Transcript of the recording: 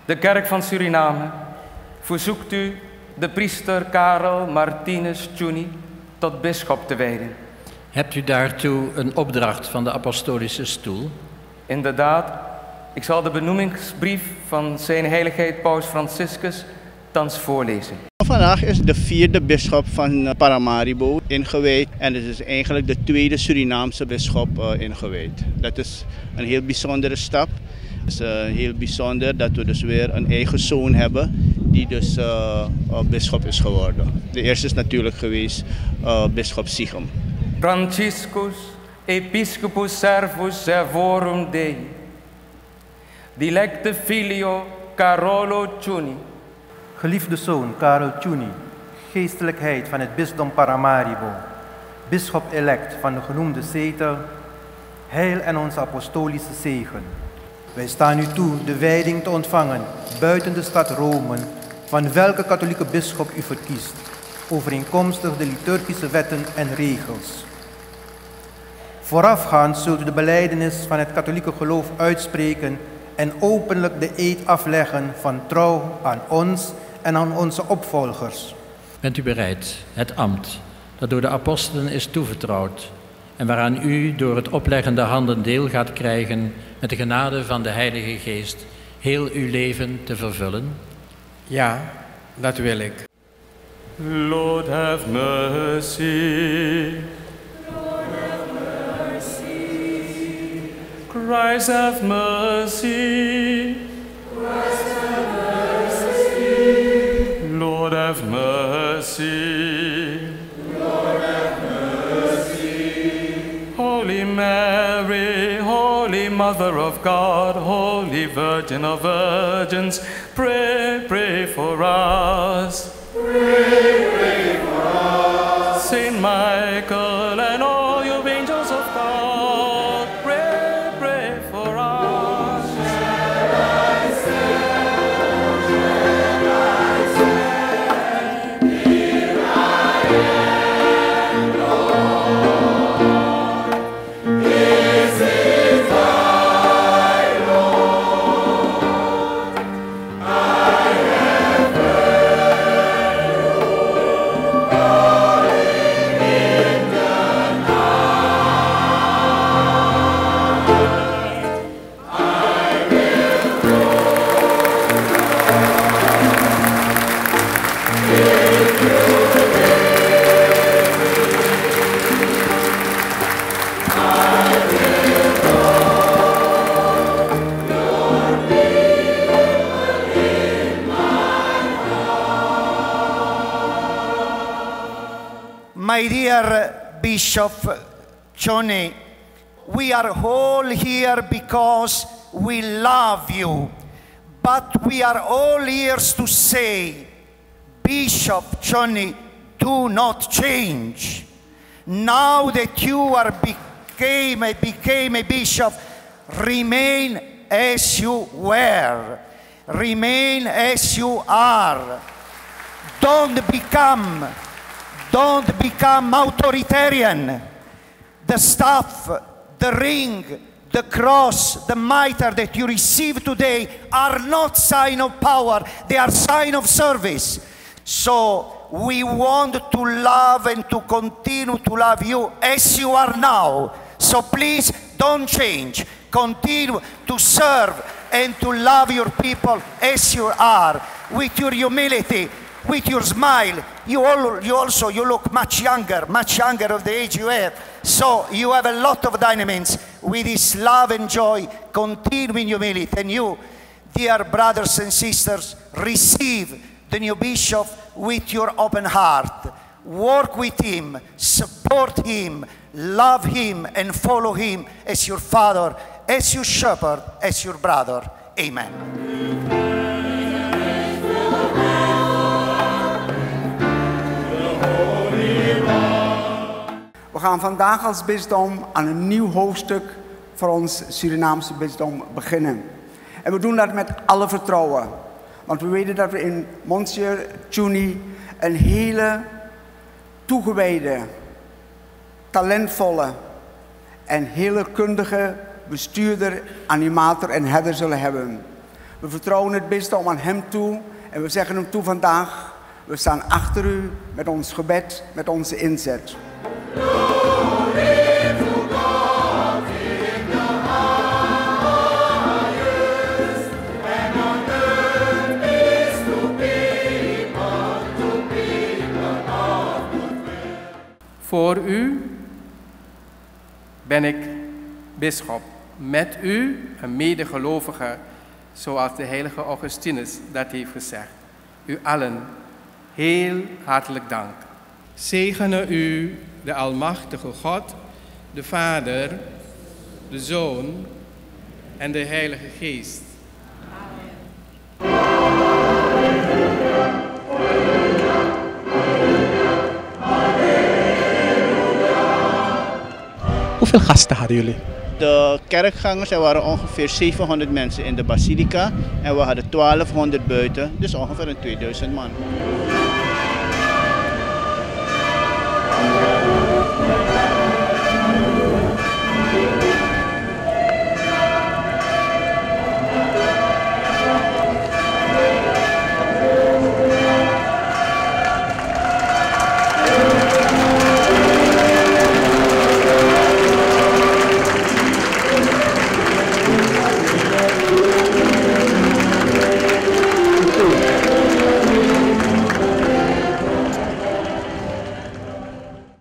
De Kerk van Suriname verzoekt u de priester Karel Martinus Tjuni tot bisschop te wijden. Hebt u daartoe een opdracht van de Apostolische Stoel? Inderdaad, ik zal de benoemingsbrief van zijn heiligheid Paus Franciscus thans voorlezen. Vandaag is de 4e bisschop van Paramaribo ingewijd en het is eigenlijk de 2e Surinaamse bisschop ingewijd. Dat is een heel bijzondere stap. Het is heel bijzonder dat we dus weer een eigen zoon hebben die dus bisschop is geworden. De eerste is natuurlijk geweest bisschop Sichem. Franciscus Episcopus Servus Servorum Dei, Dilecte Filio Carolo Tjuni. Geliefde zoon Karel Tjuni, geestelijkheid van het bisdom Paramaribo, bisschop-elect van de genoemde zetel, heil en onze apostolische zegen. Wij staan u toe de wijding te ontvangen buiten de stad Rome, van welke katholieke bisschop u verkiest, overeenkomstig de liturgische wetten en regels. Voorafgaand zult u de belijdenis van het katholieke geloof uitspreken en openlijk de eed afleggen van trouw aan ons en aan onze opvolgers. Bent u bereid het ambt dat door de apostelen is toevertrouwd en waaraan u door het opleggen der handen deel gaat krijgen met de genade van de Heilige Geest heel uw leven te vervullen? Ja, dat wil ik. Lord have mercy. Christ have mercy. Christ have mercy. Lord have mercy. Lord have mercy. Holy Mary, Holy Mother of God, Holy Virgin of Virgins, pray, pray for us. Pray, pray for us. Saint Michael and all you angels of God, pray, pray for us. Shall I stand? Shall I stand? Here I am, Lord. This is thy Lord. I have heard you calling in the night. I will go if you My dear Bishop Tjuni, we are all here because we love you, but we are all here to say, Bishop Tjuni, do not change. Now that you are became a bishop, remain as you were, remain as you are. Don't become authoritarian. The staff, the ring, the cross, the mitre that you receive today are not sign of power, they are sign of service. So we want to love and to continue to love you as you are now. So please don't change. Continue to serve and to love your people as you are, with your humility, with your smile. You look much younger of the age you have. So you have a lot of dynamics with this love and joy. Continue in humility. And you, dear brothers and sisters, receive the new bishop with your open heart. Work with him, support him, love him, and follow him as your father, as your shepherd, as your brother. Amen. We gaan vandaag als bisdom aan een nieuw hoofdstuk voor ons Surinaamse bisdom beginnen. En we doen dat met alle vertrouwen. Want we weten dat we in Monsieur Tjuni een hele toegewijde, talentvolle en hele kundige bestuurder, animator en herder zullen hebben. We vertrouwen het bisdom aan hem toe en we zeggen hem toe vandaag. We staan achter u met ons gebed, met onze inzet. Voor u ben ik bisschop. Met u een medegelovige, zoals de heilige Augustinus dat heeft gezegd. U allen heel hartelijk dank. Zegene u de Almachtige God, de Vader, de Zoon en de Heilige Geest. Hoeveel gasten hadden jullie? De kerkgangers, er waren ongeveer 700 mensen in de basilica en we hadden 1200 buiten, dus ongeveer een 2000 man.